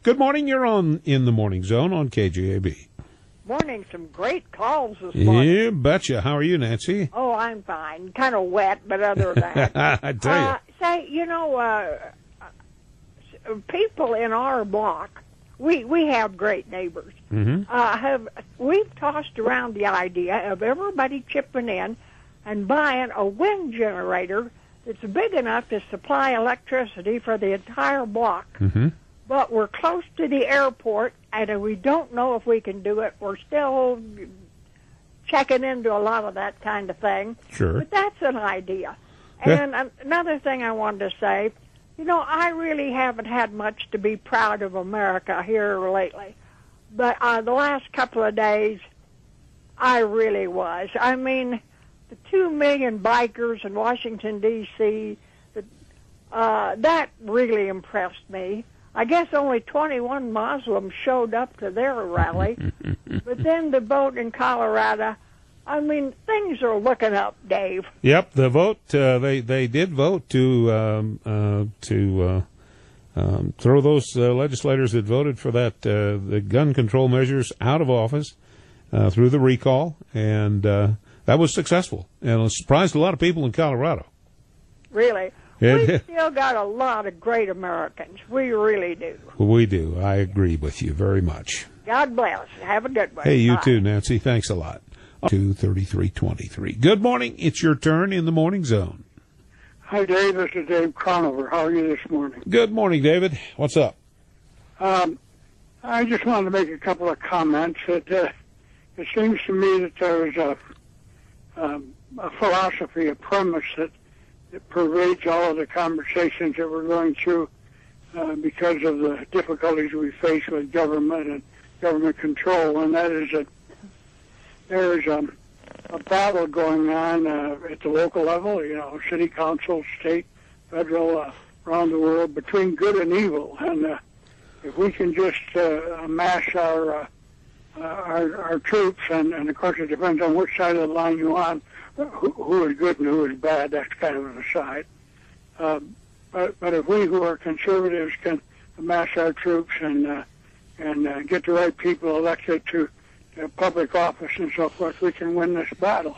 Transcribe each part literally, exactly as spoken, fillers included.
Good morning. You're on In the Morning Zone on K J A B. Morning. Some great calls this morning. Yeah, betcha. How are you, Nancy? Oh, I'm fine. Kind of wet, but other than that. I tell you. Uh, say, you know, uh, people in our block, we, we have great neighbors. Mm-hmm. Uh, have We've tossed around the idea of everybody chipping in and buying a wind generator that's big enough to supply electricity for the entire block. Mm-hmm. But we're close to the airport, and we don't know if we can do it. We're still checking into a lot of that kind of thing. Sure. But that's an idea. Yeah. And another thing I wanted to say, you know, I really haven't had much to be proud of America here lately. But uh, the last couple of days, I really was. I mean, the two million bikers in Washington, D C, uh, that really impressed me. I guess only twenty-one Muslims showed up to their rally. But then the vote in Colorado, I mean, things are looking up, Dave. Yep, the vote, uh, they, they did vote to um, uh, to uh, um, throw those uh, legislators that voted for that uh, the gun control measures out of office uh, through the recall, and uh, that was successful. And it surprised a lot of people in Colorado. Really? Yeah, We've yeah. still got a lot of great Americans. We really do. We do. I agree with you very much. God bless. Have a good one. Hey, you Bye. too, Nancy. Thanks a lot. two thirty-three twenty-three. Good morning. It's your turn in the Morning Zone. Hi, Dave. This is Dave Conover. How are you this morning? Good morning, David. What's up? Um, I just wanted to make a couple of comments. It, uh, it seems to me that there is a, um, a philosophy, a premise that, that pervades all of the conversations that we're going through uh, because of the difficulties we face with government and government control, and that is that there is um, a battle going on uh, at the local level, you know, city council, state, federal, uh, around the world, between good and evil. And uh, if we can just uh, amass our, uh, uh, our our troops, and, and of course it depends on which side of the line you're on, who, who is good and who is bad, that's kind of an aside. Um, but, but if we who are conservatives can amass our troops and, uh, and uh, get the right people elected to public office and so forth, we can win this battle.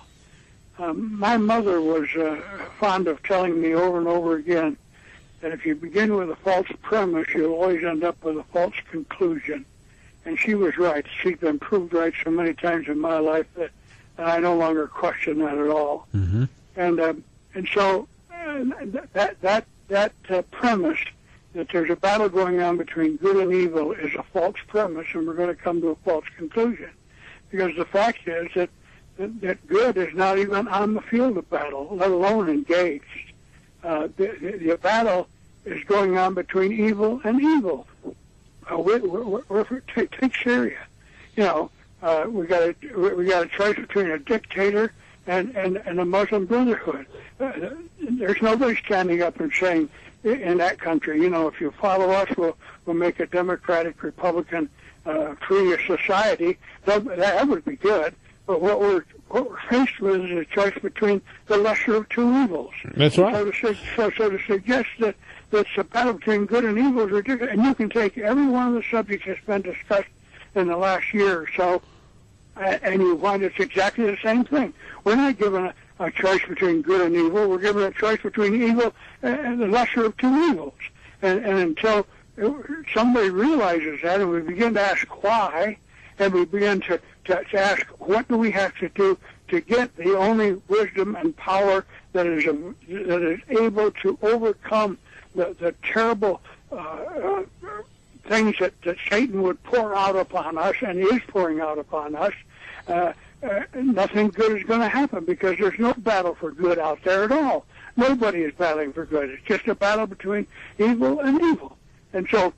Um, my mother was uh, fond of telling me over and over again that if you begin with a false premise, you'll always end up with a false conclusion. And she was right. She's been proved right so many times in my life that, that I no longer question that at all. Mm-hmm. And um, and so uh, that that that uh, premise that there's a battle going on between good and evil is a false premise, and we're going to come to a false conclusion. Because the fact is that, that, that good is not even on the field of battle, let alone engaged. Uh, the, the, the battle is going on between evil and evil. Uh, we, we, we, take, take Syria. You know, uh, we got a we got a choice between a dictator and, and, and a Muslim Brotherhood. Uh, there's nobody standing up and saying in that country, you know, if you follow us, we'll we'll make a democratic, Republican, uh, free society. That, that would be good. But what we're what we're faced with is a choice between the lesser of two evils. That's right. So to, so, so to suggest that that's a battle between good and evil is ridiculous. And you can take every one of the subjects that's been discussed in the last year or so, and you find it's exactly the same thing. We're not given a, a choice between good and evil. We're given a choice between evil and the lesser of two evils. And, and until somebody realizes that, and we begin to ask why, and we begin to, to, to ask what do we have to do to get the only wisdom and power that is um, that is able to overcome the, the terrible uh, uh, things that, that Satan would pour out upon us and is pouring out upon us. Uh, uh, nothing good is going to happen because there's no battle for good out there at all. Nobody is battling for good. It's just a battle between evil and evil. And so,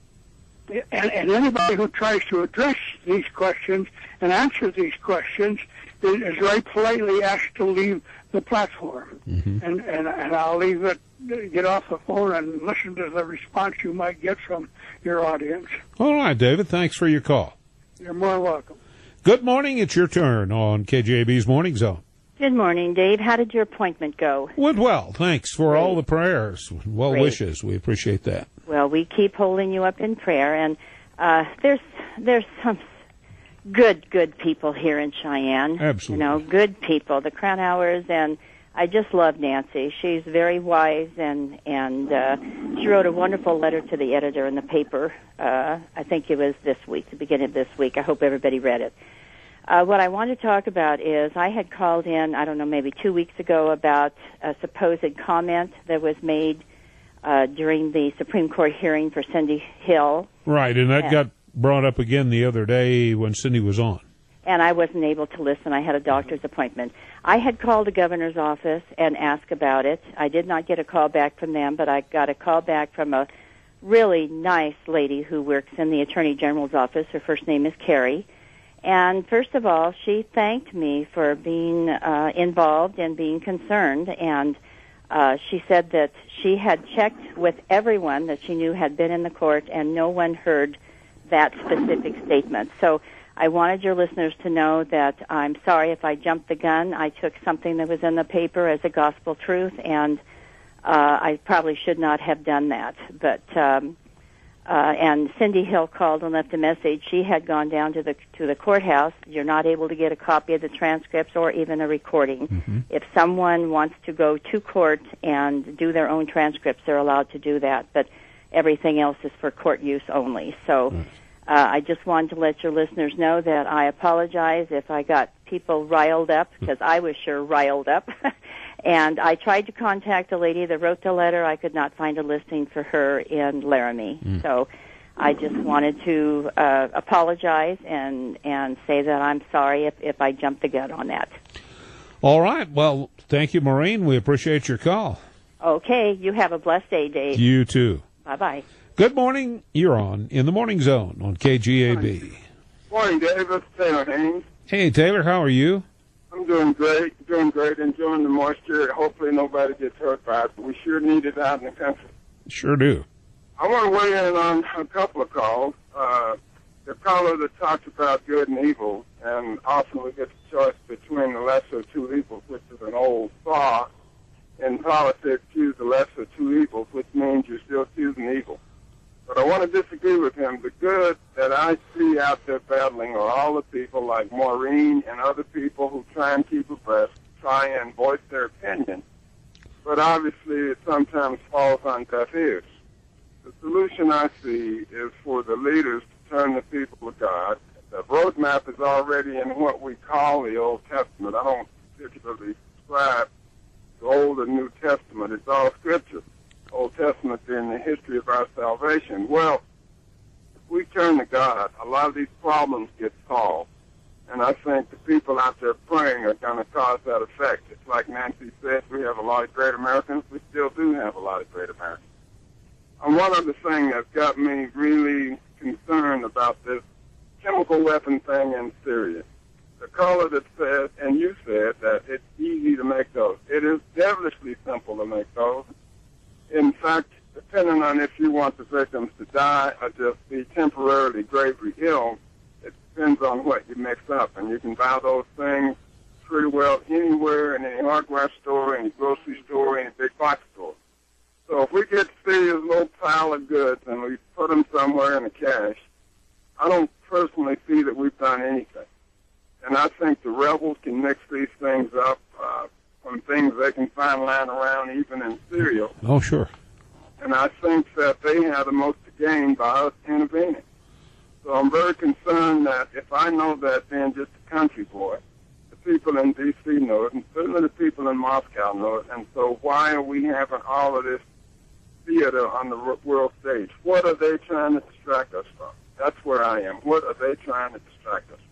and, and anybody who tries to address these questions and answer these questions is, is very politely asked to leave the platform. Mm-hmm. And, and and I'll leave it, get off the phone and listen to the response you might get from your audience. All right, David. Thanks for your call. You're more welcome. Good morning. It's your turn on K J A B's Morning Zone. Good morning, Dave. How did your appointment go? Went well. Thanks for Great. all the prayers. Well Great. wishes. We appreciate that. Well, we keep holding you up in prayer, and uh, there's there's some good good people here in Cheyenne. Absolutely. You know, good people. The Cranauers, and I just love Nancy. She's very wise, and and uh, she wrote a wonderful letter to the editor in the paper. Uh, I think it was this week, the beginning of this week. I hope everybody read it. Uh, what I want to talk about is I had called in, I don't know, maybe two weeks ago about a supposed comment that was made uh, during the Supreme Court hearing for Cindy Hill. Right, and that and, got brought up again the other day when Cindy was on. And I wasn't able to listen. I had a doctor's appointment. I had called the governor's office and asked about it. I did not get a call back from them, but I got a call back from a really nice lady who works in the Attorney General's office. Her first name is Carrie. And first of all, she thanked me for being uh, involved and being concerned. And uh, she said that she had checked with everyone that she knew had been in the court, and no one heard that specific statement. So I wanted your listeners to know that I'm sorry if I jumped the gun. I took something that was in the paper as a gospel truth, and uh, I probably should not have done that. But um, uh, and Cindy Hill called and left a message. She had gone down to the to the courthouse. You're not able to get a copy of the transcripts or even a recording. Mm-hmm. If someone wants to go to court and do their own transcripts, they're allowed to do that. But everything else is for court use only. So. Mm. Uh, I just wanted to let your listeners know that I apologize if I got people riled up, because I was sure riled up. And I tried to contact the lady that wrote the letter. I could not find a listing for her in Laramie. Mm. So I just wanted to uh, apologize and, and say that I'm sorry if, if I jumped the gun on that. All right. Well, thank you, Maureen. We appreciate your call. Okay. You have a blessed day, Dave. You too. Bye-bye. Good morning. You're on in the Morning Zone on K G A B. Morning, Dave. It's Taylor Haynes. Hey, Taylor. How are you? I'm doing great. Doing great. Enjoying the moisture. Hopefully nobody gets hurt by it, but we sure need it out in the country. Sure do. I want to weigh in on a couple of calls. Uh, the caller that talks about good and evil, and often we get the choice between the lesser of two evils, which is an old saw. In politics, choose the lesser of two evils, which means you're still choosing evil. But I want to disagree with him. The good that I see out there battling are all the people like Maureen and other people who try and keep abreast, try and voice their opinion. But obviously it sometimes falls on deaf ears. The solution I see is for the leaders to turn the people to God. The roadmap is already in what we call the Old Testament. I don't particularly subscribe to Old and New Testament. It's all Scripture. Old Testament in the history of our salvation. Well, if we turn to God, a lot of these problems get solved. And I think the people out there praying are going to cause that effect. It's like Nancy said, we have a lot of great Americans. We still do have a lot of great Americans. And one other thing that's got me really concerned about this chemical weapon thing in Syria. The caller that said, and you said, that it's easy to make those. It is devilishly simple to make those. In fact, depending on if you want the victims to die or just be temporarily gravely ill, it depends on what you mix up. And you can buy those things pretty well anywhere, in any hardware store, any grocery store, any big box store. So if we get Syria's little pile of goods and we put them somewhere in a cache, I don't personally see that we've done anything. And I think the rebels can mix these things up uh, from things they can find lying around, even in Syria. Oh, sure. And I think that they have the most to gain by us intervening. So I'm very concerned that if I know that being just a country boy, the people in D C know it, and certainly the people in Moscow know it. And so why are we having all of this theater on the world stage? What are they trying to distract us from? That's where I am. What are they trying to distract us from?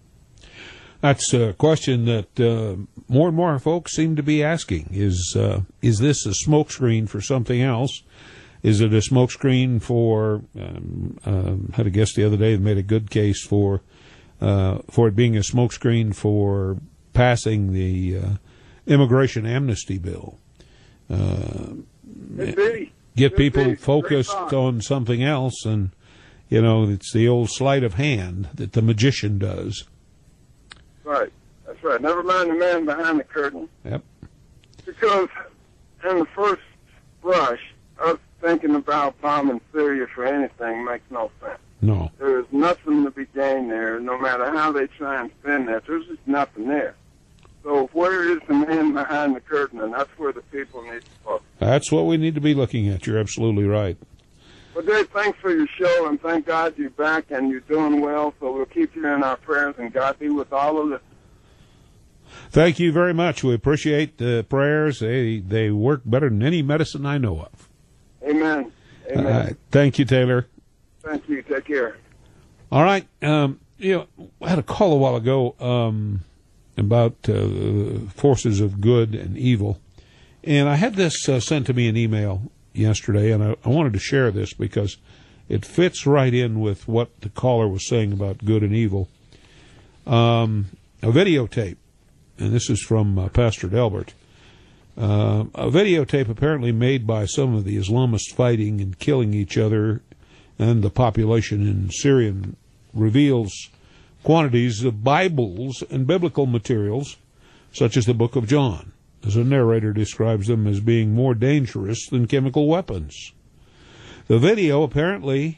That's a question that uh, more and more folks seem to be asking. Is uh, is this a smokescreen for something else? Is it a smokescreen for, um, um, had a guest the other day that made a good case for uh, for it being a smokescreen for passing the uh, immigration amnesty bill? Uh, get people focused on something else, and, you know, it's the old sleight of hand that the magician does. Right. That's right. Never mind the man behind the curtain. Yep. Because in the first brush, us thinking about bombing Syria for anything makes no sense. No. There's nothing to be gained there, no matter how they try and spin that. There's just nothing there. So where is the man behind the curtain? And that's where the people need to focus. That's what we need to be looking at. You're absolutely right. Well, Dave, thanks for your show, and thank God you're back and you're doing well. So we'll keep you in our prayers, and God be with all of us. Thank you very much. We appreciate the prayers. They they work better than any medicine I know of. Amen. Amen. Uh, thank you, Taylor. Thank you. Take care. All right. Um, you know, I had a call a while ago um, about uh, forces of good and evil, and I had this uh, sent to me in email yesterday, and I, I wanted to share this because it fits right in with what the caller was saying about good and evil. Um, a videotape, and this is from uh, Pastor Delbert. Uh, a videotape apparently made by some of the Islamists fighting and killing each other and the population in Syria reveals quantities of Bibles and biblical materials, such as the Book of John, as a narrator describes them as being more dangerous than chemical weapons. The video apparently,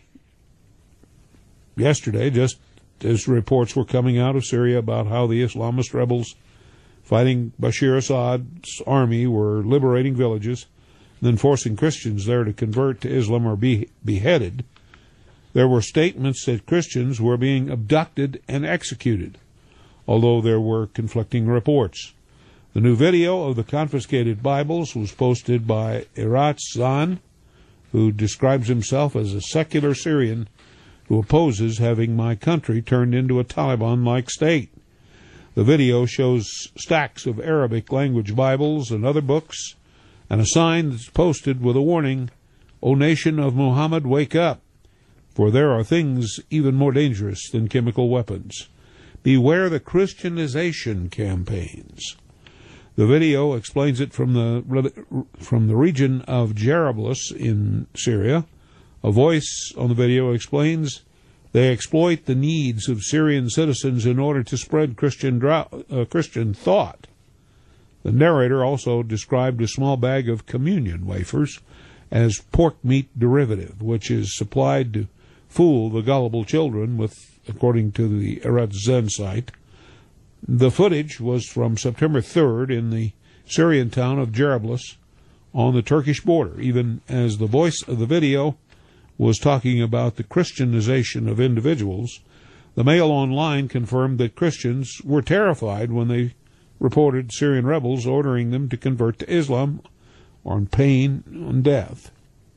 yesterday, just as reports were coming out of Syria about how the Islamist rebels fighting Bashir Assad's army were liberating villages, then forcing Christians there to convert to Islam or be beheaded, there were statements that Christians were being abducted and executed, although there were conflicting reports. The new video of the confiscated Bibles was posted by Irat Zan, who describes himself as a secular Syrian who opposes having my country turned into a Taliban-like state. The video shows stacks of Arabic language Bibles and other books, and a sign that's posted with a warning, "O nation of Muhammad, wake up, for there are things even more dangerous than chemical weapons. Beware the Christianization campaigns." The video explains it from the from the region of Jarablus in Syria. A voice on the video explains they exploit the needs of Syrian citizens in order to spread Christian uh, Christian thought. The narrator also described a small bag of communion wafers as pork meat derivative, which is supplied to fool the gullible children with, according to the Eretz Zen site. The footage was from September third in the Syrian town of Jarablus on the Turkish border, even as the voice of the video was talking about the Christianization of individuals. The Mail Online confirmed that Christians were terrified when they reported Syrian rebels ordering them to convert to Islam on pain of death.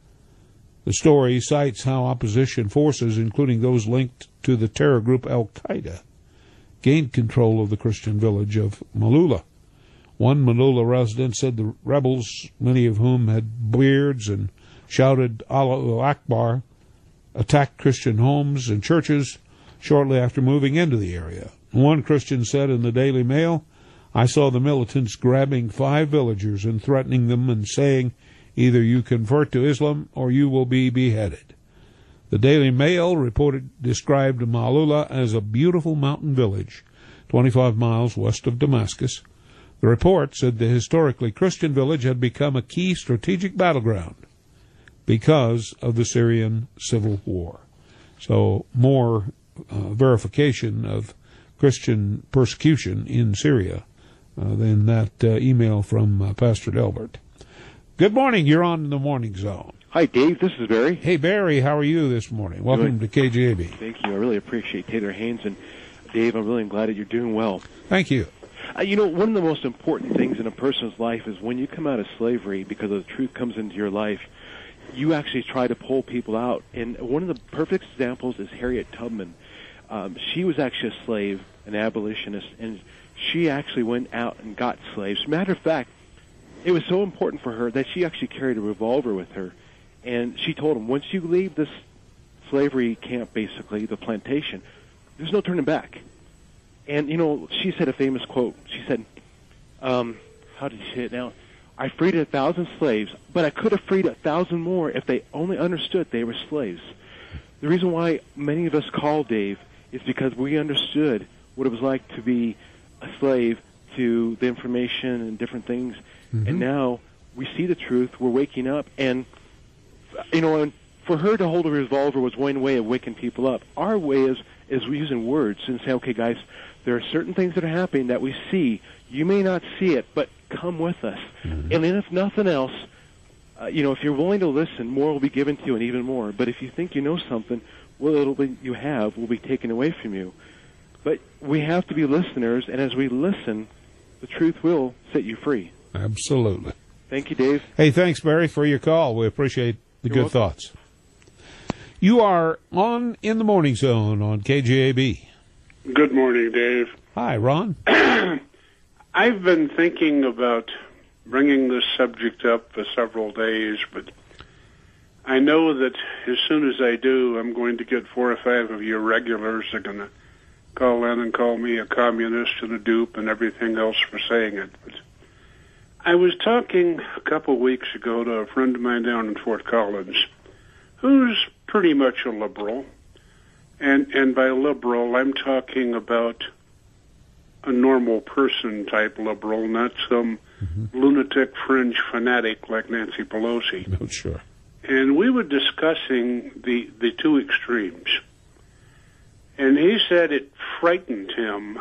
The story cites how opposition forces, including those linked to the terror group Al-Qaeda, gained control of the Christian village of Malula. One Malula resident said the rebels, many of whom had beards and shouted Allahu Akbar, attacked Christian homes and churches shortly after moving into the area. One Christian said in the Daily Mail, "I saw the militants grabbing five villagers and threatening them and saying, either you convert to Islam or you will be beheaded." The Daily Mail reported described Malula as a beautiful mountain village, twenty-five miles west of Damascus. The report said the historically Christian village had become a key strategic battleground because of the Syrian civil war. So more uh, verification of Christian persecution in Syria uh, than that uh, email from uh, Pastor Delbert. Good morning. You're on in the Morning Zone. Hi, Dave. This is Barry. Hey, Barry. How are you this morning? Welcome Good. to K J A B. Thank you. I really appreciate Taylor Haynes. And, Dave, I'm really glad that you're doing well. Thank you. Uh, you know, one of the most important things in a person's life is when you come out of slavery, because the truth comes into your life, you actually try to pull people out. And one of the perfect examples is Harriet Tubman. Um, she was actually a slave, an abolitionist, and she actually went out and got slaves. Matter of fact, it was so important for her that she actually carried a revolver with her. And she told them, once you leave this slavery camp, basically, the plantation, there's no turning back. And, you know, she said a famous quote. She said, um, how did she say it now? I freed a thousand slaves, but I could have freed a thousand more if they only understood they were slaves. The reason why many of us call, Dave, is because we understood what it was like to be a slave to the information and different things. Mm-hmm. And now we see the truth. We're waking up. And, you know, for her to hold a revolver was one way of waking people up. Our way is is using words and say, okay, guys, there are certain things that are happening that we see. You may not see it, but come with us. Mm-hmm. And then if nothing else, uh, you know, if you're willing to listen, more will be given to you and even more. But if you think you know something, well, it'll be, you have will be taken away from you. But we have to be listeners, and as we listen, the truth will set you free. Absolutely. Thank you, Dave. Hey, thanks, Barry, for your call. We appreciate the You're good welcome. thoughts. You are on In the Morning Zone on K J A B. Good morning, Dave. Hi, Ron. I've been thinking about bringing this subject up for several days, but I know that as soon as I do, I'm going to get four or five of your regulars that are going to call in and call me a communist and a dupe and everything else for saying it. But I was talking a couple of weeks ago to a friend of mine down in Fort Collins who's pretty much a liberal. And and by liberal, I'm talking about a normal person type liberal, not some mm-hmm. lunatic fringe fanatic like Nancy Pelosi. Oh, sure. And we were discussing the, the two extremes. And he said it frightened him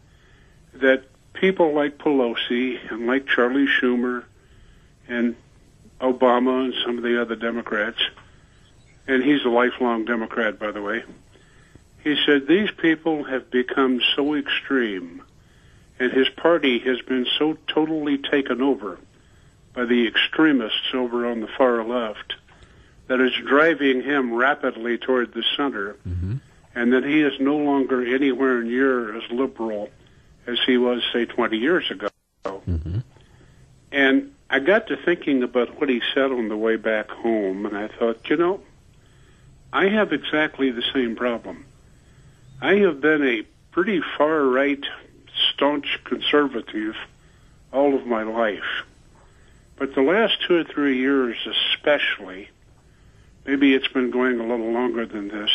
that people like Pelosi and like Charlie Schumer and Obama and some of the other Democrats, and he's a lifelong Democrat, by the way, he said these people have become so extreme, and his party has been so totally taken over by the extremists over on the far left that it's driving him rapidly toward the center, mm-hmm. and that he is no longer anywhere near as liberal as he was, say, twenty years ago. Mm-hmm. And I got to thinking about what he said on the way back home, and I thought, you know, I have exactly the same problem. I have been a pretty far-right, staunch conservative all of my life. But the last two or three years especially, maybe it's been going a little longer than this,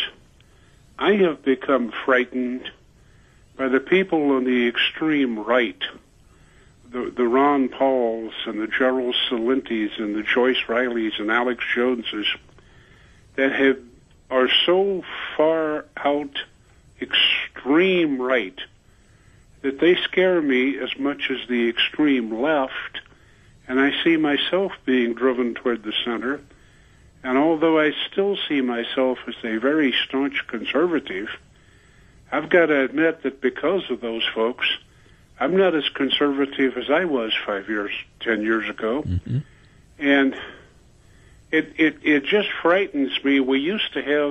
I have become frightened by the people on the extreme right, the, the Ron Pauls and the Gerald Celentis and the Joyce Rileys and Alex Joneses that have are so far out extreme right that they scare me as much as the extreme left, and I see myself being driven toward the center. And although I still see myself as a very staunch conservative, I've got to admit that because of those folks, I'm not as conservative as I was five years, ten years ago. Mm-hmm. And it, it, it just frightens me. We used to have,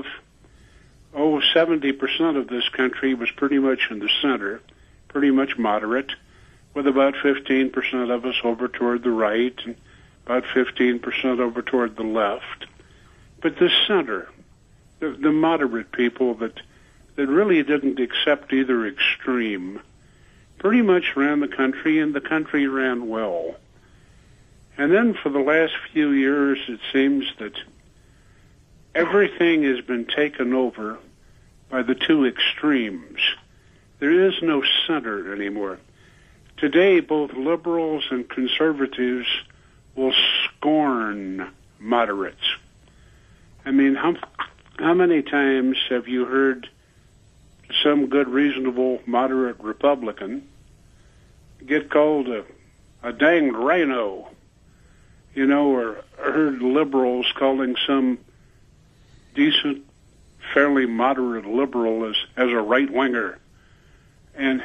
oh, seventy percent of this country was pretty much in the center, pretty much moderate, with about fifteen percent of us over toward the right and about fifteen percent over toward the left. But the center, the, the moderate people that that really didn't accept either extreme, pretty much ran the country, and the country ran well. And then for the last few years, it seems that everything has been taken over by the two extremes. There is no center anymore. Today, both liberals and conservatives will scorn moderates. I mean, how, how many times have you heard some good, reasonable, moderate Republican get called a, a dang rhino, you know, or, or heard liberals calling some decent, fairly moderate liberal as, as a right-winger. And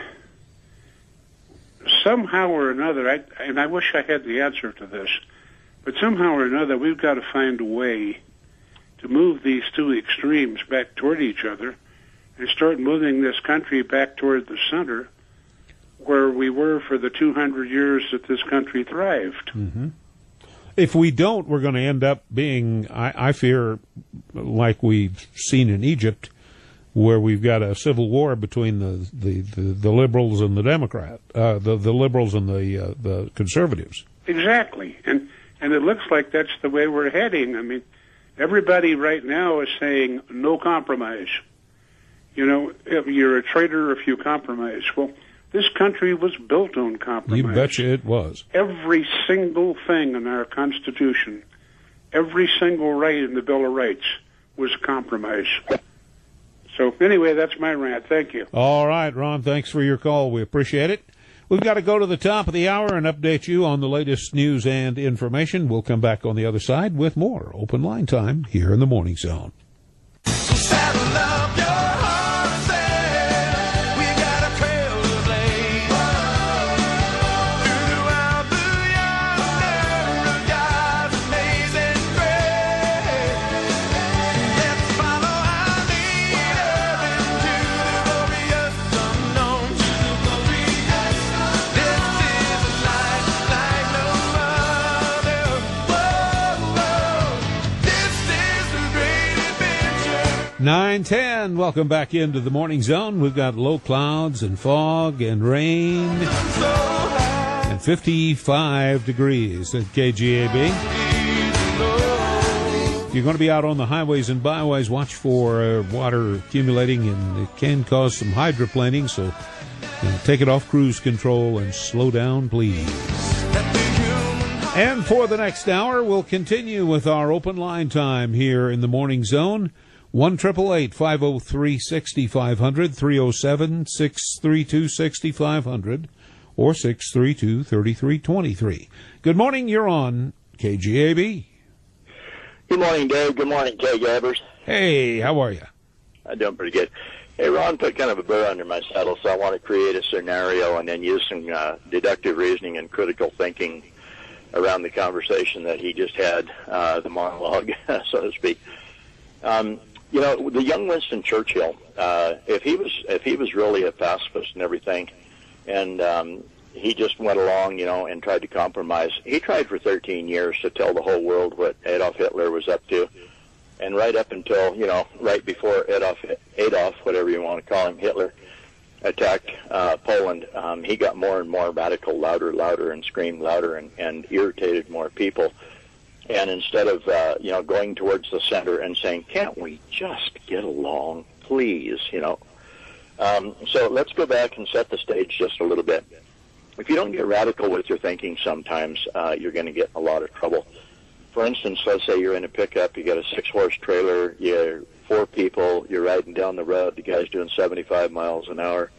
somehow or another, I, and I wish I had the answer to this, but somehow or another we've got to find a way to move these two extremes back toward each other and start moving this country back toward the center where we were for the two hundred years that this country thrived. Mm-hmm. If we don't, we're going to end up being, I, I fear, like we've seen in Egypt, where we've got a civil war between the, the, the, the liberals and the Democrat, uh, the, the liberals and the uh, the conservatives. Exactly. And, and it looks like that's the way we're heading. I mean, everybody right now is saying no compromise. You know, if you're a traitor if you compromise. Well, this country was built on compromise. You betcha it was. Every single thing in our Constitution every single right in the Bill of Rights was compromised. So anyway, that's my rant. Thank you. All right, Ron, thanks for your call. We appreciate it. We've got to go to the top of the hour and update you on the latest news and information. We'll come back on the other side with more open line time here in the Morning Zone. So saddle up your horses. We got a trail to blaze. Throughout the yonder of God's amazing grace. Let's follow our leader into the glorious unknown. This is a life like no other. Whoa, whoa. This is the great adventure. nine ten, welcome back into the Morning Zone. We've got low clouds and fog and rain and fifty-five degrees at K G A B. If you're going to be out on the highways and byways, watch for uh, water accumulating, and it can cause some hydroplaning, so uh, take it off cruise control and slow down, please. And for the next hour, we'll continue with our open line time here in the Morning Zone. one eight eight eight, five oh three, six five zero zero, three oh seven, six three two, six five zero zero, or six three two, three three two three. Good morning, you're on K G A B. Good morning, Dave. Good morning, Jay Gabbers. Hey, how are you? I'm doing pretty good. Hey, Ron put kind of a burr under my saddle, so I want to create a scenario and then use some uh, deductive reasoning and critical thinking around the conversation that he just had, uh, the monologue, so to speak. Um, You know, the young Winston Churchill, uh, if he was if he was really a pacifist and everything, and um, he just went along, you know, and tried to compromise. He tried for thirteen years to tell the whole world what Adolf Hitler was up to, and right up until, you know, right before Adolf, Adolf, whatever you want to call him, Hitler, attacked uh, Poland, um, he got more and more radical, louder, louder, and screamed louder, and, and irritated more people. And instead of, uh, you know, going towards the center and saying, can't we just get along, please, you know. Um, so let's go back and set the stage just a little bit. If you don't get radical with your thinking sometimes, uh, you're going to get in a lot of trouble. For instance, let's say you're in a pickup, you got a six-horse trailer, you're four people, you're riding down the road, the guy's doing seventy-five miles an hour,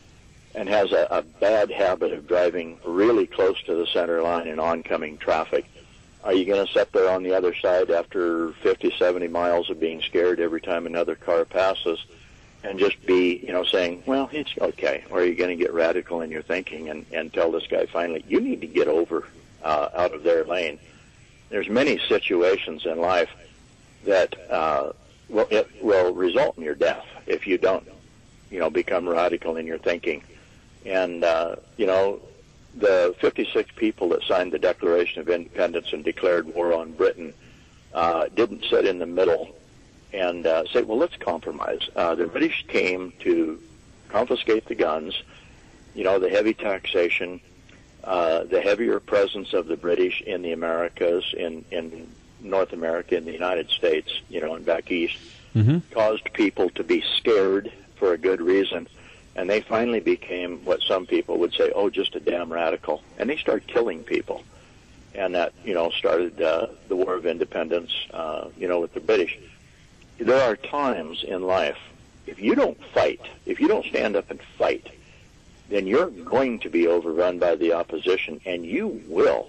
and has a, a bad habit of driving really close to the center line in oncoming traffic. Are you going to sit there on the other side after fifty, seventy miles of being scared every time another car passes and just be, you know, saying, well, it's okay? Or are you going to get radical in your thinking and, and tell this guy finally, you need to get over uh, out of their lane? There's many situations in life that uh, will, it will result in your death if you don't, you know, become radical in your thinking. And, uh, you know, the fifty-six people that signed the Declaration of Independence and declared war on Britain uh, didn't sit in the middle and uh, say, well, let's compromise. Uh, the British came to confiscate the guns, you know, the heavy taxation, uh, the heavier presence of the British in the Americas, in, in North America, in the United States, you know, and back east, mm-hmm. caused people to be scared for a good reason. And they finally became what some people would say, oh, just a damn radical. And they started killing people. And that, you know, started uh, the War of Independence, uh, you know, with the British. There are times in life, if you don't fight, if you don't stand up and fight, then you're going to be overrun by the opposition, and you will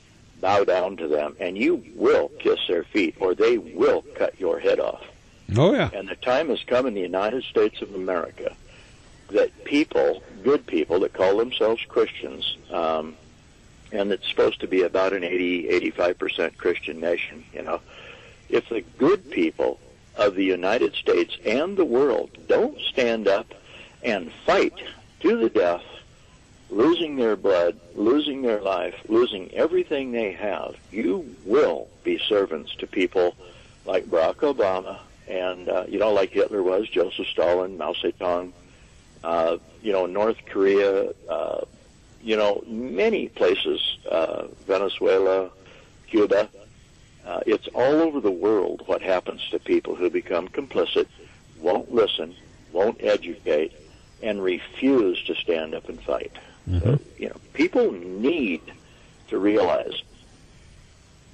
bow down to them, and you will kiss their feet, or they will cut your head off. Oh, yeah. And the time has come in the United States of America that people, good people that call themselves Christians, um, and it's supposed to be about an eighty, eighty-five percent Christian nation, you know, if the good people of the United States and the world don't stand up and fight to the death, losing their blood, losing their life, losing everything they have, you will be servants to people like Barack Obama and, uh, you know, like Hitler was, Joseph Stalin, Mao Zedong, Uh, you know, North Korea, uh, you know, many places, uh, Venezuela, Cuba. Uh, it's all over the world what happens to people who become complicit, won't listen, won't educate, and refuse to stand up and fight. Mm-hmm. So, you know, people need to realize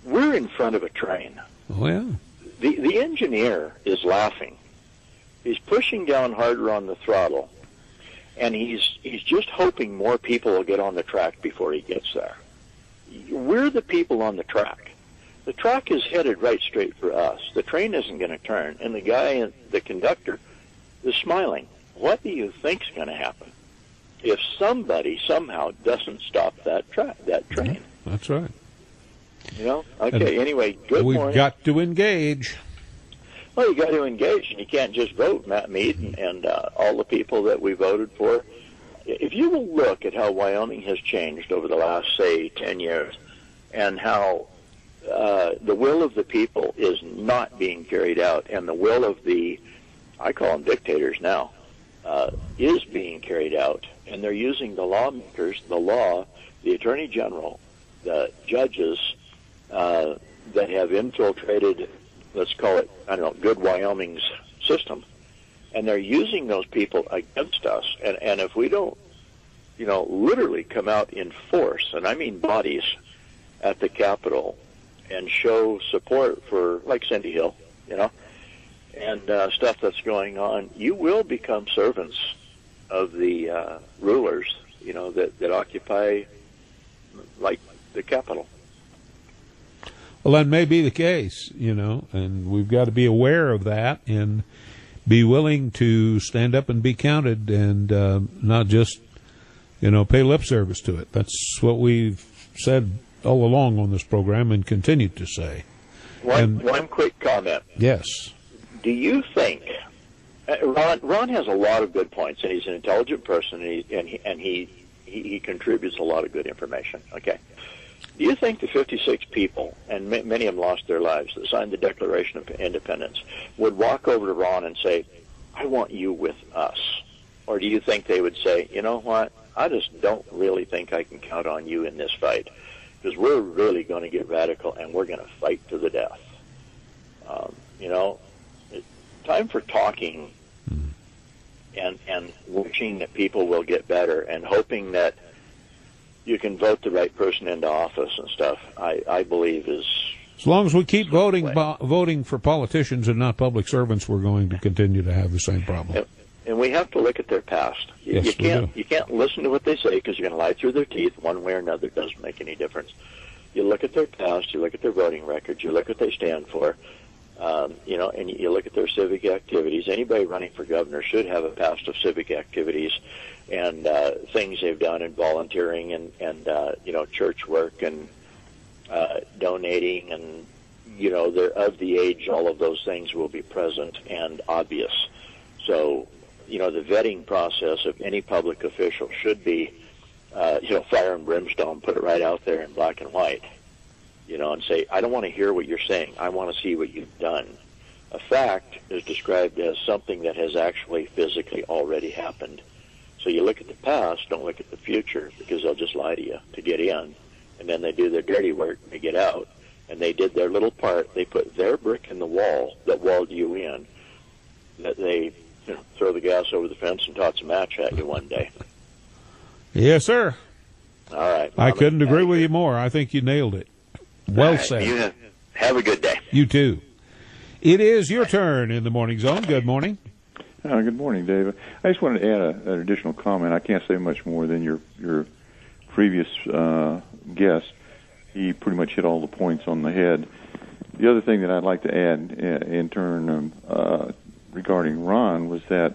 we're in front of a train. Oh, yeah. The, the engineer is laughing. He's pushing down harder on the throttle, and he's he's just hoping more people will get on the track before he gets there. We're the people on the track. The track is headed right straight for us. The train isn't going to turn, and the guy, the conductor, is smiling. What do you think's going to happen if somebody somehow doesn't stop that tra- that train? Yeah, that's right. You know? Okay, and anyway, good we've morning. We've got to engage. Well, you got to engage, and you can't just vote, Matt Mead and, and uh, all the people that we voted for. If you will look at how Wyoming has changed over the last, say, ten years, and how uh, the will of the people is not being carried out, and the will of the, I call them dictators now, uh, is being carried out, and they're using the lawmakers, the law, the attorney general, the judges uh, that have infiltrated, let's call it, I don't know, good Wyoming's system. And they're using those people against us. And, and if we don't, you know, literally come out in force, and I mean bodies, at the Capitol and show support for, like Cindy Hill, you know, and uh, stuff that's going on, you will become servants of the uh, rulers, you know, that, that occupy, like, the Capitol. Well, that may be the case, you know, and we've got to be aware of that and be willing to stand up and be counted and uh, not just, you know, pay lip service to it. That's what we've said all along on this program and continue to say. One, and, one quick comment. Yes. Do you think, uh, Ron, Ron has a lot of good points, and he's an intelligent person, and he, and he, and he, he, he contributes a lot of good information, okay? Do you think the fifty-six people, and ma- many of them lost their lives, that signed the Declaration of Independence, would walk over to Ron and say, I want you with us? Or do you think they would say, you know what, I just don't really think I can count on you in this fight, because we're really going to get radical, and we're going to fight to the death? Um, you know, time for talking and, and wishing that people will get better and hoping that you can vote the right person into office and stuff, I, I believe is... As long as we keep voting bo- voting for politicians and not public servants, we're going to continue to have the same problem. And, and we have to look at their past. You, yes, you can't we do. You can't listen to what they say because you're going to lie through their teeth one way or another. It doesn't make any difference. You look at their past, you look at their voting records, you look what they stand for, um, you know, and you look at their civic activities. Anybody running for governor should have a past of civic activities and uh, things they've done in volunteering and, and uh, you know, church work and uh, donating and, you know, they're of the age, all of those things will be present and obvious. So, you know, the vetting process of any public official should be, uh, you know, fire and brimstone, put it right out there in black and white, you know, and say, I don't want to hear what you're saying. I want to see what you've done. A fact is described as something that has actually physically already happened. So you look at the past, don't look at the future, because they'll just lie to you to get in. And then they do their dirty work to get out. And they did their little part. They put their brick in the wall that walled you in. That they, you know, throw the gas over the fence and toss a match at you one day. Yes, sir. All right. I couldn't agree with you more. I think you nailed it. Well right, said. You have, have a good day. You too. It is your turn in the Morning Zone. Good morning. Uh, good morning, David. I just wanted to add a, an additional comment. I can't say much more than your your previous uh, guest. He pretty much hit all the points on the head. The other thing that I'd like to add in, in turn um, uh, regarding Ron was that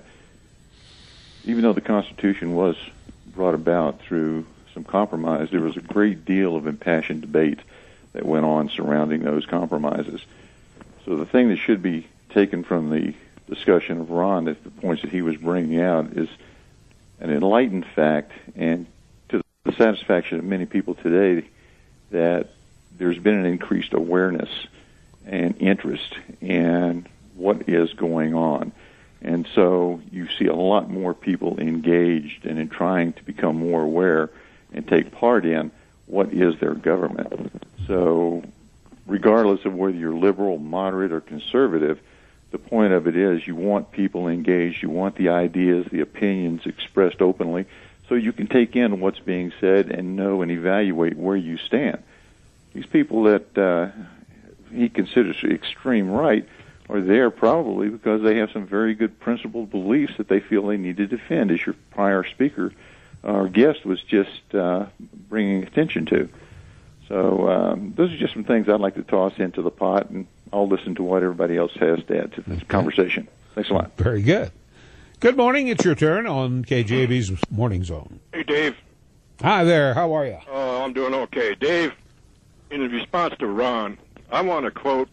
even though the Constitution was brought about through some compromise, there was a great deal of impassioned debate that went on surrounding those compromises. So the thing that should be taken from the discussion of Ron, the points that he was bringing out, is an enlightened fact, and to the satisfaction of many people today, that there's been an increased awareness and interest in what is going on. And so you see a lot more people engaged and in trying to become more aware and take part in what is their government. So regardless of whether you're liberal, moderate, or conservative, the point of it is you want people engaged, you want the ideas, the opinions expressed openly, so you can take in what's being said and know and evaluate where you stand. these people that uh, he considers the extreme right are there probably because they have some very good principled beliefs that they feel they need to defend, as your prior speaker, our guest, was just uh, bringing attention to. So um, those are just some things I'd like to toss into the pot, and I'll listen to what everybody else has to add to this okay. conversation. Thanks a lot. Very good. Good morning. It's your turn on K J B's Morning Zone. Hey, Dave. Hi there. How are you? Oh, I'm doing okay. Dave, in response to Ron, I want to quote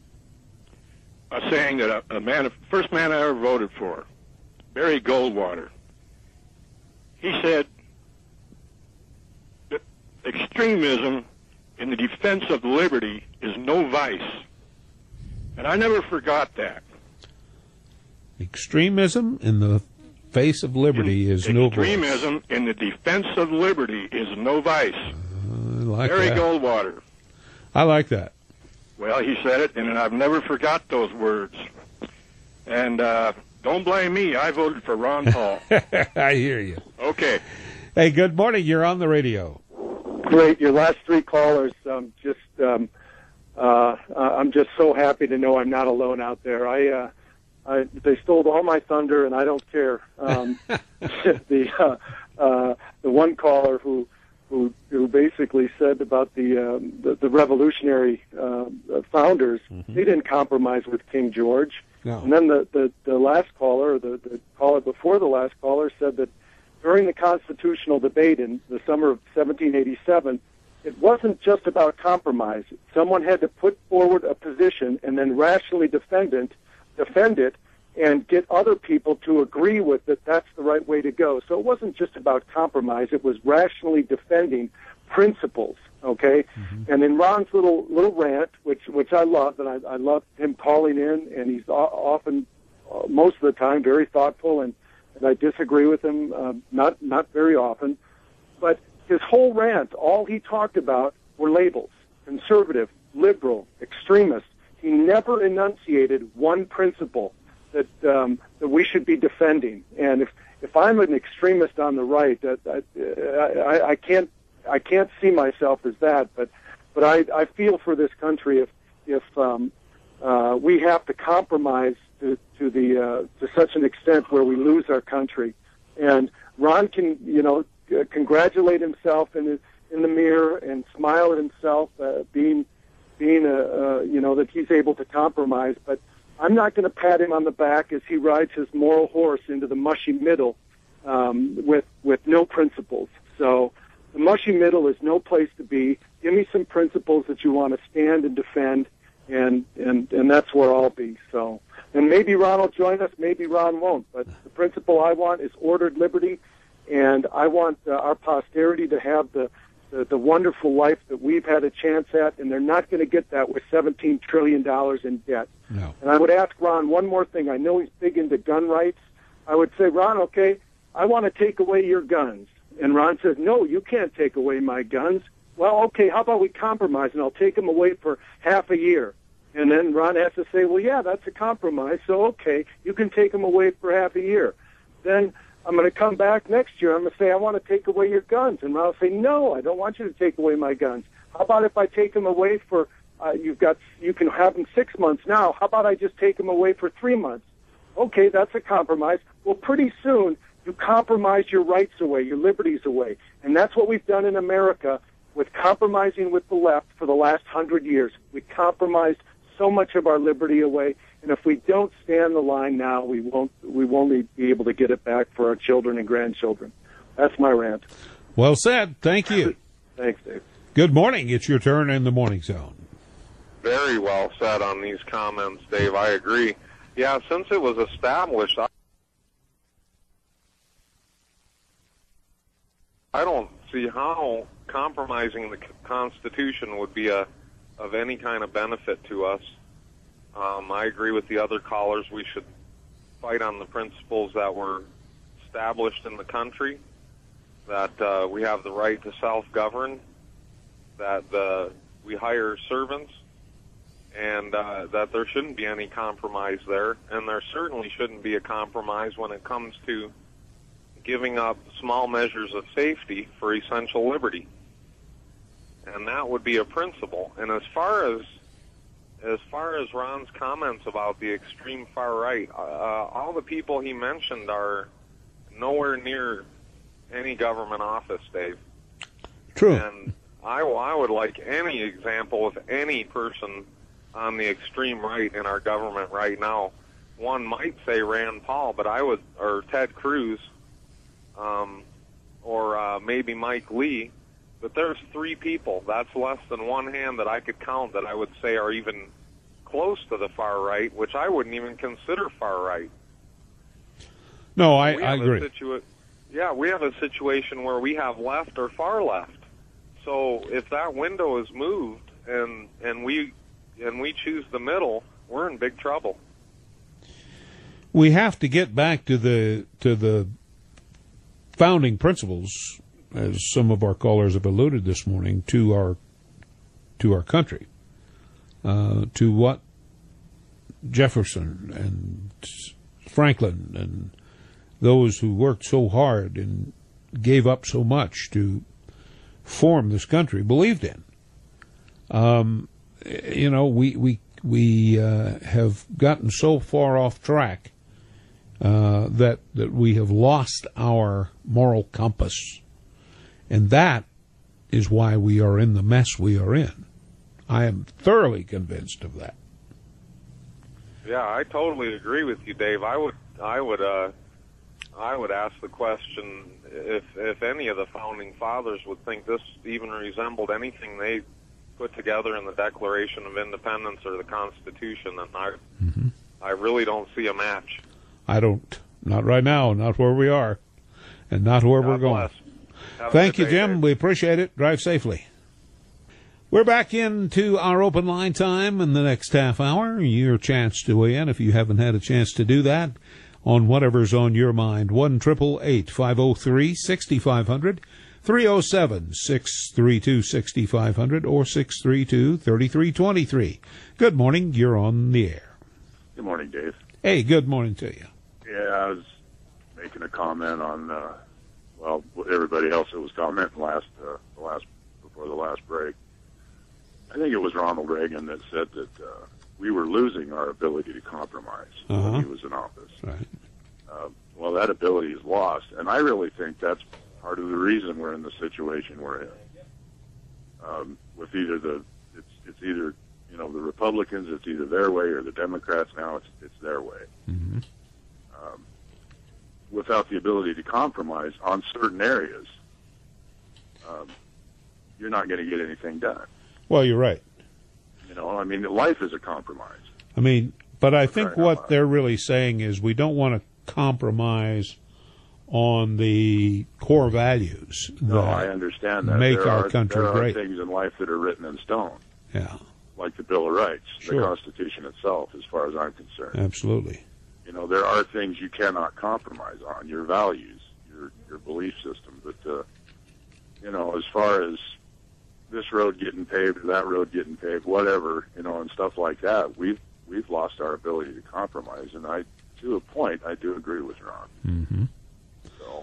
a saying that a, a man, first man I ever voted for, Barry Goldwater. He said that extremism in the defense of liberty is no vice. And I never forgot that. Extremism in the face of liberty is no vice. Extremism in the defense of liberty is no vice. Uh, I like Barry that. Goldwater. I like that. Well, he said it, and I've never forgot those words. And uh, don't blame me. I voted for Ron Paul. I hear you. Okay. Hey, good morning. You're on the radio. Great. Your last three callers, um, just um, uh, I'm just so happy to know I'm not alone out there. I, uh, I they stole all my thunder, and I don't care. Um, the uh, uh, the one caller who who who basically said about the um, the, the revolutionary uh, founders, mm-hmm. they didn't compromise with King George. No. And then the, the, the last caller, or the, the caller before the last caller, said that during the constitutional debate in the summer of seventeen eighty-seven, it wasn't just about compromise. Someone had to put forward a position and then rationally defend it, defend it, and get other people to agree with that that's the right way to go. So it wasn't just about compromise. It was rationally defending principles, okay? Mm-hmm. And in Ron's little little rant, which which I loved, and I, I loved him calling in, and he's often, uh, most of the time, very thoughtful, and, and I disagree with him, uh, not not very often. But his whole rant, all he talked about were labels: conservative, liberal, extremist. He never enunciated one principle that um, that we should be defending. And if if I'm an extremist on the right, that I, I, I can't I can't see myself as that. But but I, I feel for this country if if um, uh, we have to compromise to to the uh, to such an extent where we lose our country. And Ron can you know uh, congratulate himself in his, in the mirror and smile at himself, uh, being being a uh, you know that he's able to compromise, but I'm not going to pat him on the back as he rides his moral horse into the mushy middle um, with with no principles. So the mushy middle is no place to be. Give me some principles that you want to stand and defend, and and and that's where I'll be. So, and maybe Ron will join us, maybe Ron won't. But the principle I want is ordered liberty, and I want uh, our posterity to have the The, the wonderful life that we've had a chance at, and they're not going to get that with seventeen trillion dollars in debt. No. And I would ask Ron one more thing. I know he's big into gun rights. I would say, Ron, okay, I want to take away your guns. And Ron says, no, you can't take away my guns. Well, okay, how about we compromise, and I'll take them away for half a year. And then Ron has to say, well, yeah, that's a compromise, so okay, you can take them away for half a year. Then I'm going to come back next year. I'm going to say, I want to take away your guns. And Ron will say, no, I don't want you to take away my guns. How about if I take them away for, uh, you've got, you can have them six months now. How about I just take them away for three months? Okay, that's a compromise. Well, pretty soon, you compromise your rights away, your liberties away. And that's what we've done in America with compromising with the left for the last hundred years. We compromised so much of our liberty away. And if we don't stand the line now, we won't we won't be able to get it back for our children and grandchildren. That's my rant. Well said. Thank you. Thanks, Dave. Good morning. It's your turn in the Morning Zone. Very well said on these comments, Dave. I agree. Yeah, since it was established, I, I don't see how compromising the Constitution would be a, of any kind of benefit to us. Um, I agree with the other callers. We should fight on the principles that were established in the country, that uh, we have the right to self-govern, that uh, we hire servants, and uh, that there shouldn't be any compromise there. And there certainly shouldn't be a compromise when it comes to giving up small measures of safety for essential liberty. and that would be a principle. And as far as as far as Ron's comments about the extreme far right, uh, all the people he mentioned are nowhere near any government office, Dave. True. And I, I would like any example of any person on the extreme right in our government right now. One might say Rand Paul, but I would, or Ted Cruz, um, or uh, maybe Mike Lee. But there's three people. That's less than one hand that I could count that I would say are even close to the far right, which I wouldn't even consider far right. No, I, We I have a agree. situa- yeah, we have a situation where we have left or far left. So if that window is moved and and we and we choose the middle, we're in big trouble. We have to get back to the to the founding principles, as some of our callers have alluded this morning, to our to our country, uh, to what Jefferson and Franklin and those who worked so hard and gave up so much to form this country believed in. Um, you know, we we we uh, have gotten so far off track uh, that that we have lost our moral compass, and that is why we are in the mess we are in. I am thoroughly convinced of that. Yeah, I totally agree with you, Dave. I would I would uh, I would ask the question if if any of the founding fathers would think this even resembled anything they put together in the Declaration of Independence or the Constitution, then I Mm-hmm. I really don't see a match. I don't, not right now, not where we are, and not where God we're going. bless. Have a Thank good you, day, Jim. Dave. We appreciate it. Drive safely. We're back into our open line time in the next half hour. Your chance to weigh in if you haven't had a chance to do that on whatever's on your mind. one eight eight eight, five oh three, six five zero zero, three oh seven, six three two, six five zero zero, or six three two, three three two three. Good morning. You're on the air. Good morning, Dave. Hey, good morning to you. Yeah, I was making a comment on, uh, well, everybody else that was commenting last, uh, the last before the last break. I think it was Ronald Reagan that said that uh, we were losing our ability to compromise Uh-huh. when he was in office. Right. Uh, well, that ability is lost, and I really think that's part of the reason we're in the situation we're in. Um, with either the, it's it's either you know the Republicans, it's either their way, or the Democrats. Now it's it's their way. Mm-hmm. Um, without the ability to compromise on certain areas, um, you're not going to get anything done. Well, you're right. You know, I mean, life is a compromise. I mean, but I think Sorry, what they're really saying is we don't want to compromise on the core values that No, I understand that. make there our are, country there great. are things in life that are written in stone, Yeah, like the Bill of Rights, Sure. the Constitution itself, as far as I'm concerned. absolutely. You know, there are things you cannot compromise on, your values, your your belief system. But, uh, you know, as far as this road getting paved or that road getting paved, whatever, you know, and stuff like that, we've we've lost our ability to compromise. And I, to a point, I do agree with Ron. Mm-hmm. So,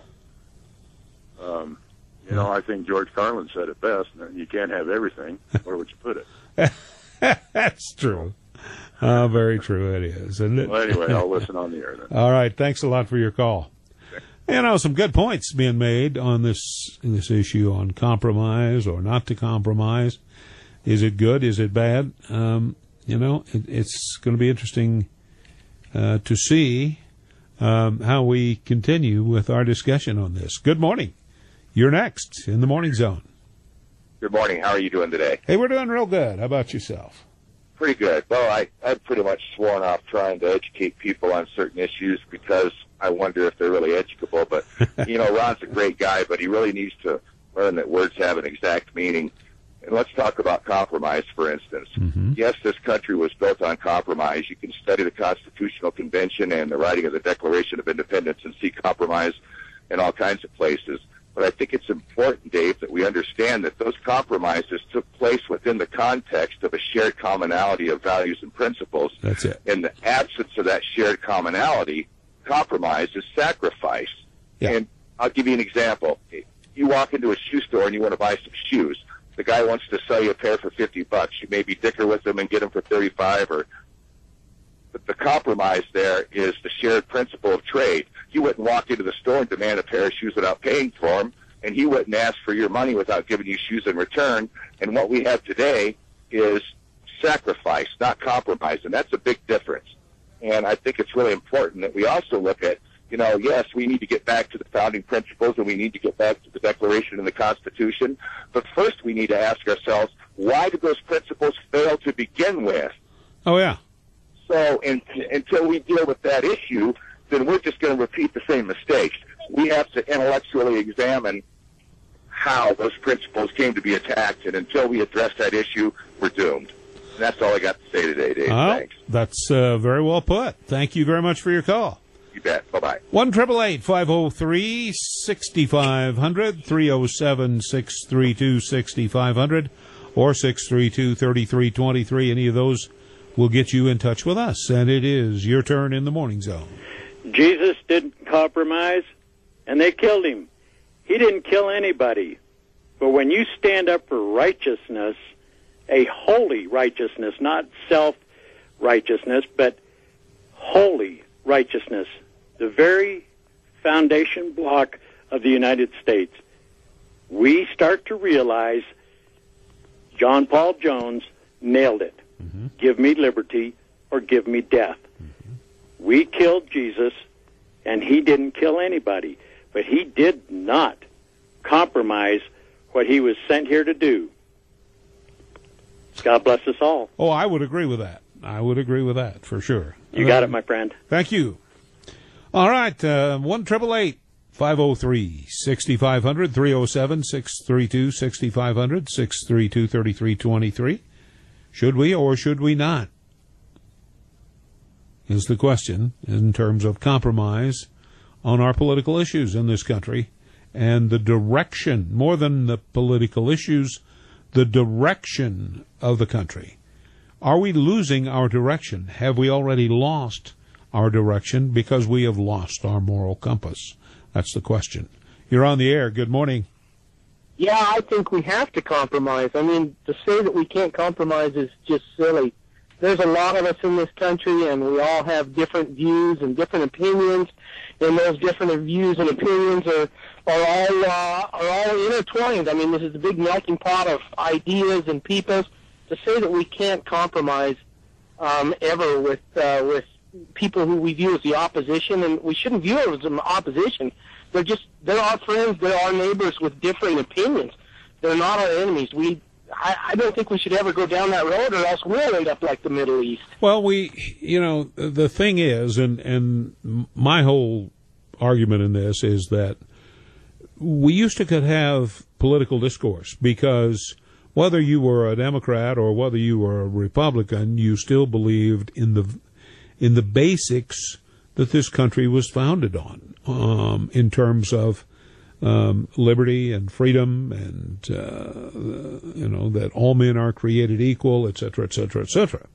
um, you know, I think George Carlin said it best. You can't have everything. Where would you put it? That's true. Uh, very true it is, isn't it? Well, anyway, I'll listen on the air then. All right. Thanks a lot for your call. You know, some good points being made on this this issue on compromise or not to compromise. Is it good? Is it bad? Um, you know, it, it's going to be interesting uh, to see um, how we continue with our discussion on this. Good morning. You're next in the Morning Zone. Good morning. How are you doing today? Hey, we're doing real good. How about yourself? Pretty good. Well, I, I've pretty much sworn off trying to educate people on certain issues because I wonder if they're really educable. But, you know, Ron's a great guy, but he really needs to learn that words have an exact meaning. And let's talk about compromise, for instance. Mm-hmm. Yes, this country was built on compromise. You can study the Constitutional Convention and the writing of the Declaration of Independence and see compromise in all kinds of places. But I think it's important, Dave, that we understand that those compromises took place within the context of a shared commonality of values and principles. That's it. In the absence of that shared commonality, compromise is sacrifice. Yeah. And I'll give you an example. You walk into a shoe store and you want to buy some shoes. the guy wants to sell you a pair for fifty bucks. You maybe dicker with him and get them for thirty-five, or but the compromise there is the shared principle of trade. You wouldn't walk into the store and demand a pair of shoes without paying for them, and he wouldn't ask for your money without giving you shoes in return. And what we have today is sacrifice, not compromise, and that's a big difference. And I think it's really important that we also look at, you know, yes, we need to get back to the founding principles and we need to get back to the Declaration and the Constitution, but first we need to ask ourselves, why did those principles fail to begin with? Oh, yeah. So in, until we deal with that issue, then we're just going to repeat the same mistakes. We have to intellectually examine how those principles came to be attacked, and until we address that issue, we're doomed. And that's all I got to say today, Dave. Well, Thanks. That's uh, very well put. Thank you very much for your call. You bet. Bye-bye. one eight eight eight, five oh three, six five zero zero, three oh seven, six three two, six five zero zero, or six three two, three three two three. Any of those will get you in touch with us. And it is your turn in the Morning Zone. Jesus didn't compromise, and they killed him. He didn't kill anybody. But when you stand up for righteousness, a holy righteousness, not self-righteousness, but holy righteousness, the very foundation block of the United States, we start to realize John Paul Jones nailed it. Mm-hmm. Give me liberty or give me death. Mm-hmm. We killed Jesus, and he didn't kill anybody, but he did not compromise what he was sent here to do. God bless us all. Oh, I would agree with that. I would agree with that, for sure. You got uh, it, my friend. Thank you. All right, uh, one eight eight eight, five oh three, six five zero zero, three oh seven, six three two, six five zero zero, six three two, three three two three. Should we or should we not? Is the question in terms of compromise on our political issues in this country and the direction, more than the political issues, the direction of the country. Are we losing our direction? Have we already lost our direction because we have lost our moral compass? That's the question. You're on the air. Good morning. Yeah, I think we have to compromise. I mean, to say that we can't compromise is just silly. There's a lot of us in this country, and we all have different views and different opinions, and those different views and opinions are are all uh, are all intertwined. I mean, this is a big melting pot of ideas and peoples. To say that we can't compromise um, ever with uh, with people who we view as the opposition, and we shouldn't view it as an opposition. They're just they're our friends. They're our neighbors with different opinions. They're not our enemies. We I, I don't think we should ever go down that road, or else we'll end up like the Middle East. Well, we you know the thing is, and and my whole argument in this is that we used to could have political discourse because whether you were a Democrat or whether you were a Republican, you still believed in the in the basics that this country was founded on, um, in terms of um, liberty and freedom, and uh, you know that all men are created equal, et cetera, et cetera, et cetera.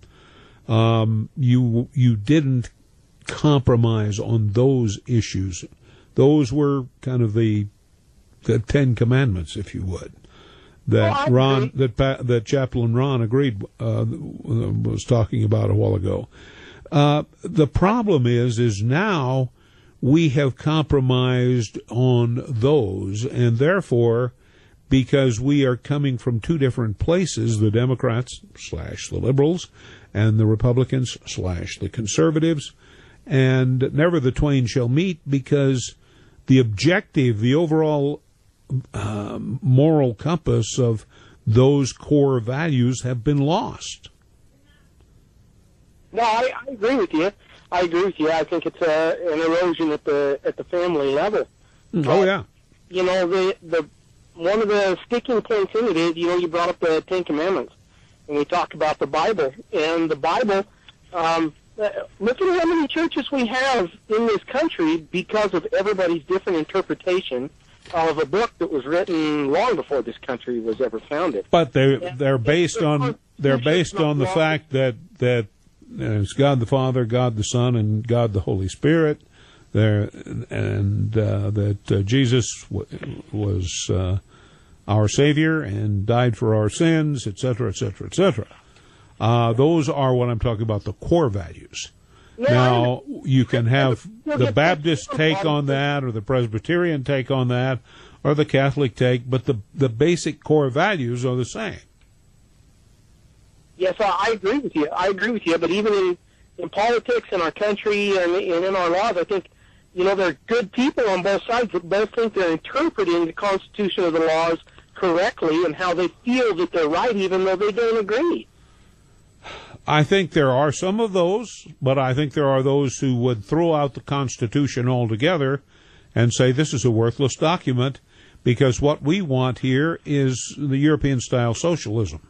Um, you you didn't compromise on those issues. Those were kind of the the Ten Commandments, if you would. That oh, Ron, that that Chaplain Ron agreed uh, was talking about a while ago. Uh, the problem is, is now we have compromised on those, and therefore, because we are coming from two different places, the Democrats slash the liberals, and the Republicans slash the conservatives, and never the twain shall meet, because the objective, the overall uh, moral compass of those core values have been lost. No, I, I agree with you. I agree with you. I think it's a, an erosion at the at the family level. Oh but, yeah. You know, the the one of the sticking points in it is, you know, you brought up the Ten Commandments, and we talked about the Bible, and the Bible. Um, look at how many churches we have in this country because of everybody's different interpretation of a book that was written long before this country was ever founded. But they they're based on they're based on the fact that that. And it's God the Father, God the Son, and God the Holy Spirit. There, and uh, that uh, Jesus w- was uh, our Savior and died for our sins, et cetera, et cetera, et cetera. Uh, those are what I'm talking about, the core values. Now, you can have the Baptist take on that, or the Presbyterian take on that, or the Catholic take, but the, the basic core values are the same. Yes, I I agree with you. I agree with you. But even in, in politics in our country and, and in our laws, I think, you know, there are good people on both sides that both think they're interpreting the Constitution or the laws correctly and how they feel that they're right, even though they don't agree. I think there are some of those, but I think there are those who would throw out the Constitution altogether and say this is a worthless document because what we want here is the European-style socialism.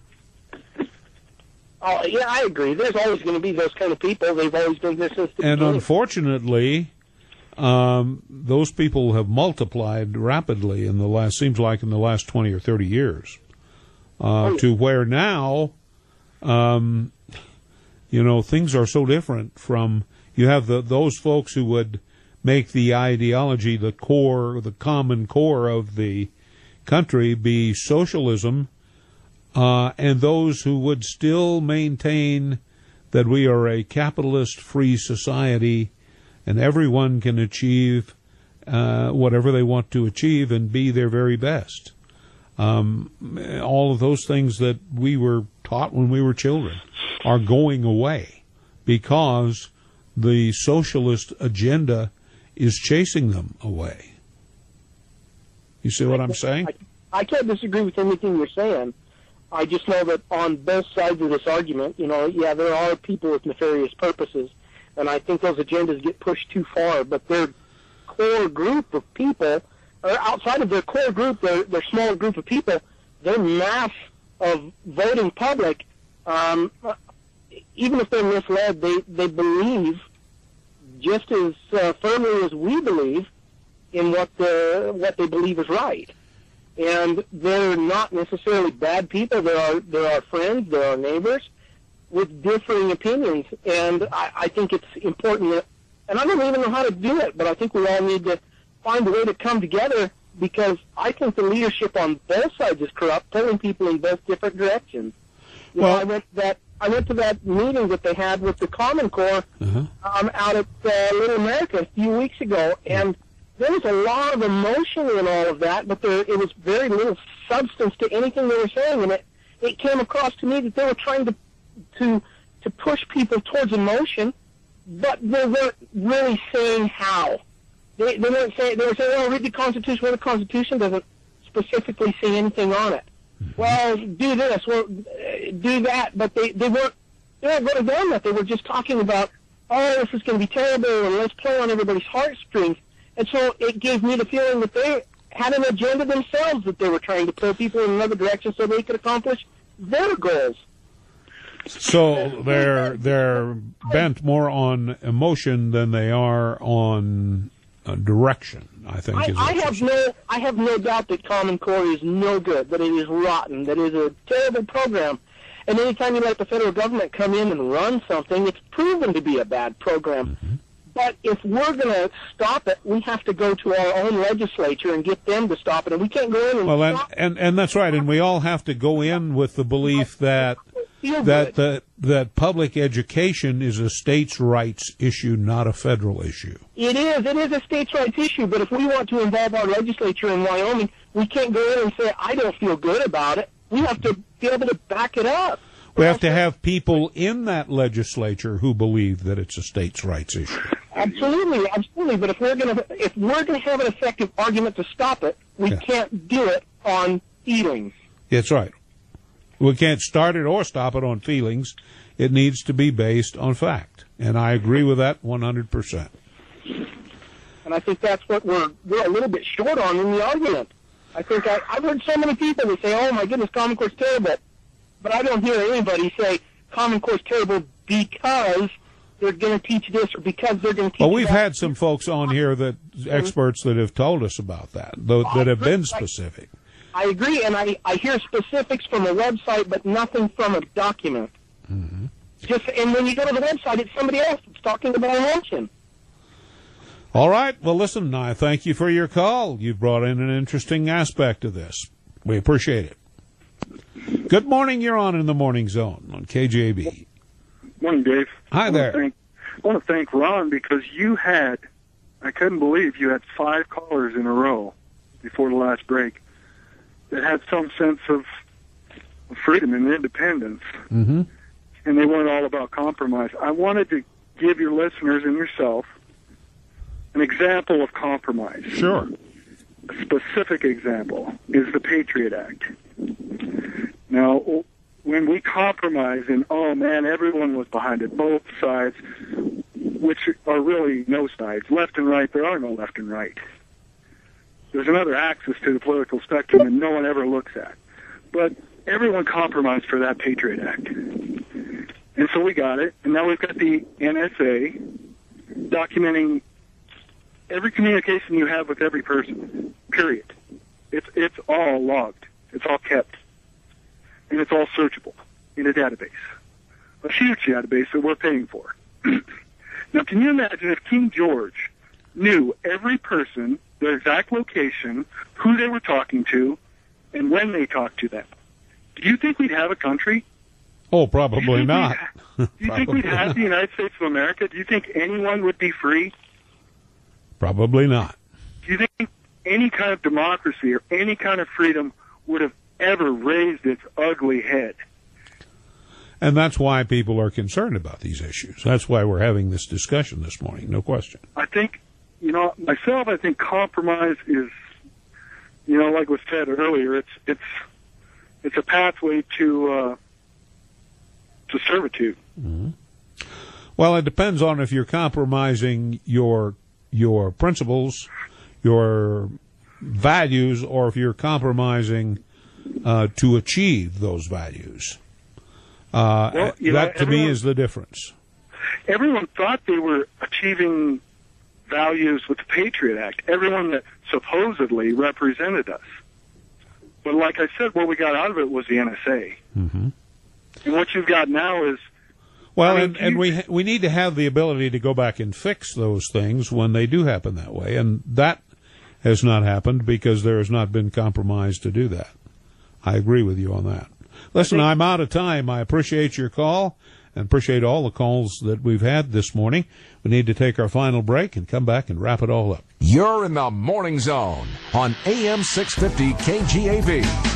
Oh, yeah, I agree. There's always going to be those kind of people. They've always been there since the And beginning. unfortunately, um, those people have multiplied rapidly in the last, seems like in the last twenty or thirty years, uh, to where now, um, you know, things are so different from, you have the, those folks who would make the ideology, the core, the common core of the country be socialism, Uh, and those who would still maintain that we are a capitalist-free society and everyone can achieve uh, whatever they want to achieve and be their very best. Um, all of those things that we were taught when we were children are going away because the socialist agenda is chasing them away. You see what I'm saying? I, I can't disagree with anything you're saying. I just know that on both sides of this argument, you know, yeah, there are people with nefarious purposes, and I think those agendas get pushed too far, but their core group of people, or outside of their core group, their, their smaller group of people, their mass of voting public, um, even if they're misled, they, they believe just as uh, firmly as we believe in what the, what they believe is right. And they're not necessarily bad people. There are there are friends, there are neighbors with differing opinions. And I, I think it's important that, and I don't even know how to do it, but I think we all need to find a way to come together because I think the leadership on both sides is corrupt, pulling people in both different directions. You well, know, I went to that I went to that meeting that they had with the Common Core uh-huh. um, out at uh, Little America a few weeks ago, and there was a lot of emotion in all of that, but there, it was very little substance to anything they were saying, and it, it came across to me that they were trying to to to push people towards emotion, but they weren't really saying how. They, they weren't saying they were saying, "Oh, read the Constitution." Well, the Constitution doesn't specifically say anything on it. Well, do this, well, do that, but they they weren't they weren't going down that. They were just talking about, "Oh, this is going to be terrible," and let's play on everybody's heartstrings. And so it gave me the feeling that they had an agenda themselves that they were trying to pull people in another direction so they could accomplish their goals. So they're they're bent more on emotion than they are on uh, direction, I think. I, is I have no I have no doubt that Common Core is no good, that it is rotten, that it is a terrible program. And anytime you let the federal government come in and run something, it's proven to be a bad program. Mm-hmm. But if we're going to stop it, we have to go to our own legislature and get them to stop it. And we can't go in and well, and, stop and, and that's right. And we all have to go in with the belief that that the, that public education is a states' rights issue, not a federal issue. It is. It is a states' rights issue. But if we want to involve our legislature in Wyoming, we can't go in and say, I don't feel good about it. We have to be able to back it up. We have to have people in that legislature who believe that it's a states' rights issue. Absolutely, absolutely. But if we're going to if we're going to have an effective argument to stop it, we yeah. can't do it on feelings. That's right. We can't start it or stop it on feelings. It needs to be based on fact, and I agree with that one hundred percent. And I think that's what we're we're a little bit short on in the argument. I think I, I've heard so many people that say, "Oh my goodness, Common Core's terrible." But I don't hear anybody say Common Core's terrible because they're going to teach this or because they're going to teach Well, we've that. had some folks on here, that experts that have told us about that, though, that have been specific. I agree, and I, I hear specifics from a website, but nothing from a document. Mm-hmm. Just and when you go to the website, it's somebody else that's talking about emotion. All right. Well, listen, I thank you for your call. You've brought in an interesting aspect of this. We appreciate it. Good morning. You're on in the Morning Zone on K J A B. Morning, Dave. Hi I there. Want thank, I want to thank Ron because you had, I couldn't believe you had five callers in a row before the last break that had some sense of freedom and independence. Mm-hmm. And they weren't all about compromise. I wanted to give your listeners and yourself an example of compromise. Sure. A specific example is the Patriot Act. Now, when we compromise and, oh man, everyone was behind it, both sides, which are really no sides, left and right, there are no left and right. There's another axis to the political spectrum that no one ever looks at. But everyone compromised for that Patriot Act. And so we got it, and now we've got the N S A documenting every communication you have with every person, period. It's, it's all logged. It's all kept. And it's all searchable in a database, a huge database that we're paying for. Now, can you imagine if King George knew every person, their exact location, who they were talking to, and when they talked to them? Do you think we'd have a country? Oh, probably not. Do you think we'd have the United States of America? Do you think anyone would be free? Probably not. Do you think any kind of democracy or any kind of freedom would have ever raised its ugly head? And that's why people are concerned about these issues. That's why we're having this discussion this morning, no question. I think, you know, myself, I think compromise is, you know, like was said earlier, it's it's it's a pathway to uh, to servitude. Mm-hmm. Well, it depends on if you're compromising your your principles, your values, or if you're compromising uh, to achieve those values. Uh, Well, you that know, to me everyone- is the difference. Everyone thought they were achieving values with the Patriot Act, everyone that supposedly represented us. But like I said, what we got out of it was the N S A. Mm-hmm. And what you've got now is... Well, I mean, and, and we ha- we need to have the ability to go back and fix those things when they do happen that way, and that has not happened because there has not been compromise to do that. I agree with you on that. Listen, I'm out of time. I appreciate your call and appreciate all the calls that we've had this morning. We need to take our final break and come back and wrap it all up. You're in the Morning Zone on A M six fifty K G A B.